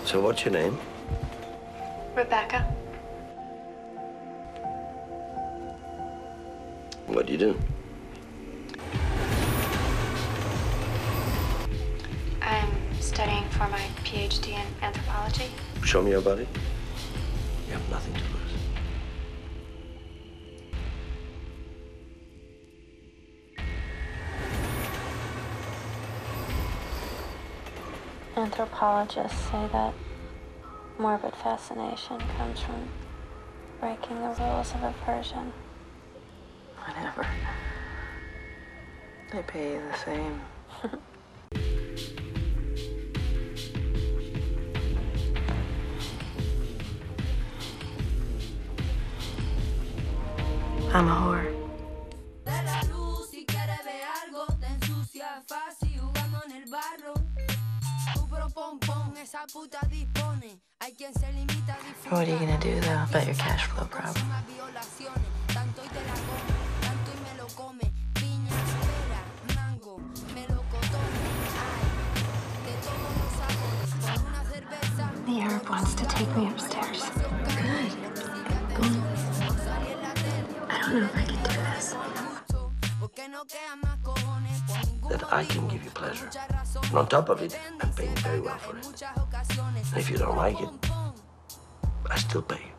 So what's your name? Rebecca. What do you do? I'm studying for my PhD in anthropology. Show me your body. You have nothing to lose. Anthropologists say that morbid fascination comes from breaking the rules of aversion. Whatever. They pay you the same. I'm a whore. What are you gonna do though about your cash flow problem? The Arab wants to take me upstairs. Good. Go on. I don't know if I can do this. That I can give you pleasure. And on top of it, I'm paying very well for it. And if you don't like it, I still pay you.